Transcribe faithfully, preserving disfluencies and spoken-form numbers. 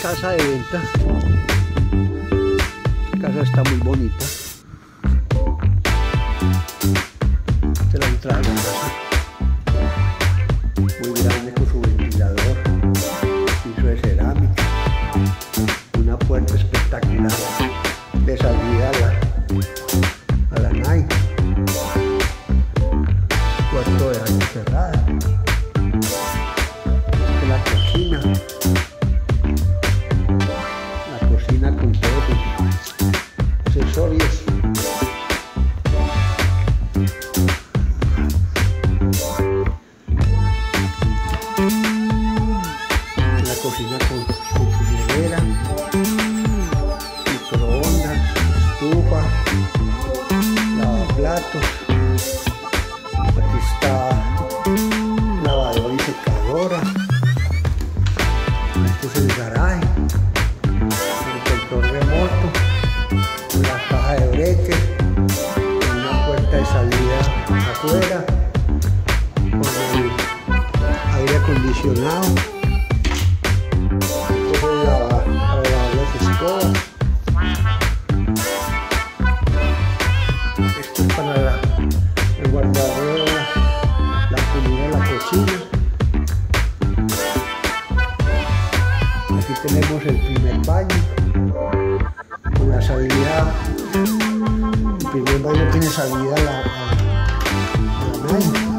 casa de venta. La casa está muy bonita. Esta es la entrada de la casa. Muy grande con su ventilador, piso de cerámica, una puerta espectacular de salida a la, a la night, cuarto de aire cerrada, de la cocina, la cocina con todos sus accesorios. La cocina con, con su nevera, microondas, estufa, lavaplatos. Aquí está lavadora y secadora. Este es el garaje, el control remoto, la caja de breaker, una puerta de salida afuera, con el aire acondicionado. Esto es para la, el guardadero, la, la comida en la cocina. Aquí tenemos el primer baño con la salida. El primer baño tiene salida a la, a, a la nave.